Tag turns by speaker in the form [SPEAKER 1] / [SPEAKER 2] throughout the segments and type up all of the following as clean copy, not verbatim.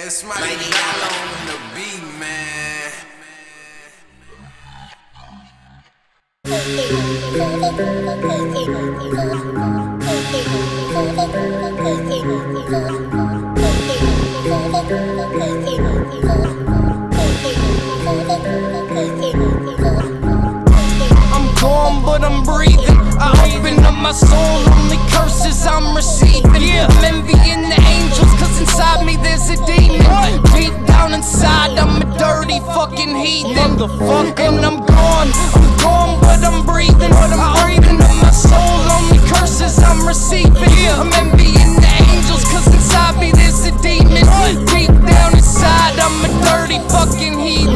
[SPEAKER 1] man. It's Mighty Dollar on the beat, man.
[SPEAKER 2] I'm gone, but I'm breathing. I open up my soul, only curses I'm receiving. I'm envying the angels, cause inside me there's a demon. Deep down inside, I'm a dirty fucking heathen. And I'm gone, but I'm breathing. I open up my soul, only curses I'm receiving. I'm envying the angels, cause inside me there's a demon. Deep down inside, I'm a dirty fucking heathen.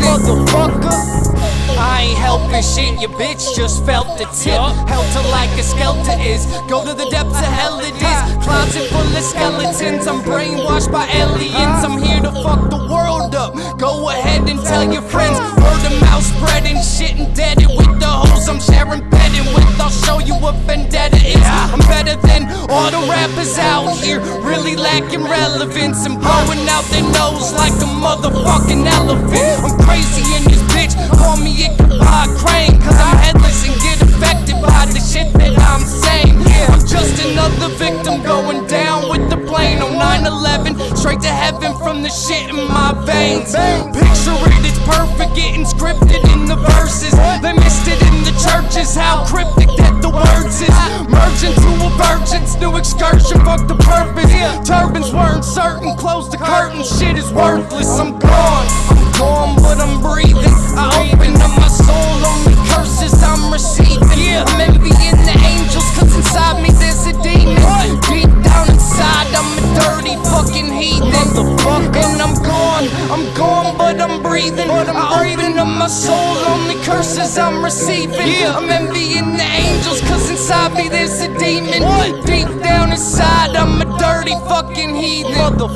[SPEAKER 2] I ain't helping shit, your bitch just felt the tip. Held to like a skeleton is. Go to the depths of hell it is. Closet full of skeletons, I'm brainwashed by aliens. I'm here to fuck the world up. Go ahead and tell your friends. Word of mouth spreading shit, indebted with the hoes I'm sharing bedding with. I'll show you what vendetta is. I'm better than all the rappers out here, really lacking relevance and blowing out their nose like a motherfucking elephant. I'm crazy in this bitch, call me Ichabod Crane, cause I'm headless and get affected by the shit that I'm saying. I'm just another victim going down with the plane on 9/11, straight to heaven from the shit in my veins. Picture it, it's perfect, getting scripted in the verses. They missed it in the churches, how cryptic that the words is. Merge into a virgin's new excursion, fuck the purpose. Turbans weren't certain, close the curtain, shit is worthless. I'm gone, but I'm breathing. I open up my soul, only curses I'm receiving. I'm envying the angels, cause inside me there's a demon. Deep down inside, I'm a dirty fucking heathen. And I'm gone, but I'm breathing. I open up my soul, only curses I'm receiving. I'm envying the angels, cause inside me there's a demon. Deep down inside, I'm a dirty fucking heathen.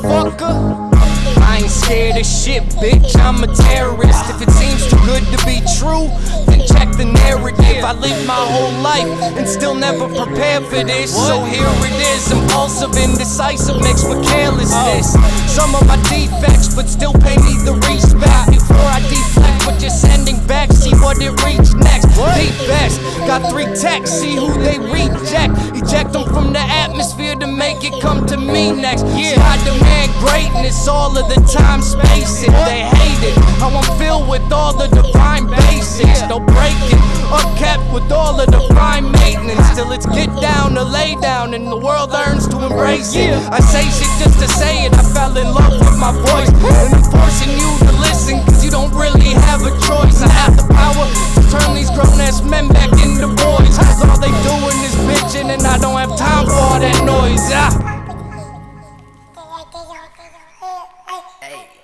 [SPEAKER 2] I ain't scared of shit, bitch, I'm a terrorist. If it seems too good to be true, then check the narrative. I lived my whole life and still never prepared for this. So here it is, impulsive, indecisive, mixed with carelessness. Some of my defects, but still pay me the respect. Before I deflect what you're sending back, see what it reach next. Deep best, got 3 texts, see who they reject. Eject them from the atmosphere to make it come to me next. I demand greatness all of the time, space it. They hate it, how I'm filled with all the divine basics. No breaking, upkept with all of the fine maintenance. Till it's get down or lay down and the world learns to embrace it. I say shit just to say it, I fell in love with my voice. And I'm forcing you to listen, cause you don't really have a choice. I have the power to turn these grown-ass men back into boys. Cause all they doing is bitching and I don't have time for all that noise.
[SPEAKER 1] Hey.